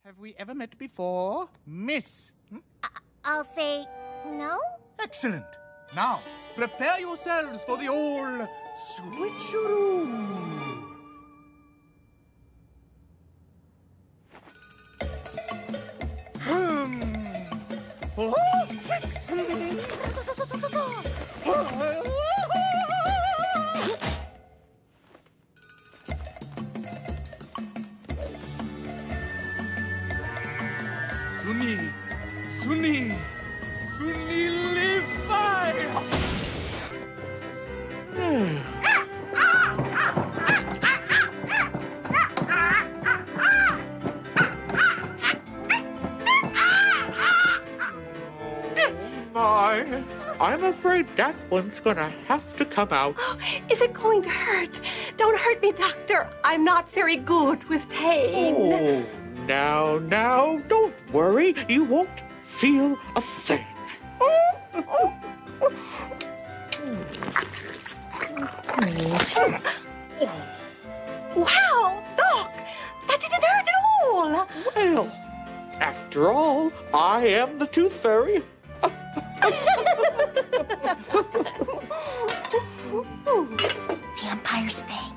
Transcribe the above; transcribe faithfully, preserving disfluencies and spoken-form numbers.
Have we ever met before, Miss? Hmm? I I'll say no. Excellent. Now, prepare yourselves for the old switcheroo. Hmm. Oh. Sunil, Sunil, Sunilify! My, I'm afraid that one's gonna have to come out. Is it going to hurt? Don't hurt me, Doctor. I'm not very good with pain. Oh, now, now, don't worry. You won't feel a thing. Wow, Doc, that didn't hurt at all. Well, after all, I am the Tooth Fairy. Vampire Spank.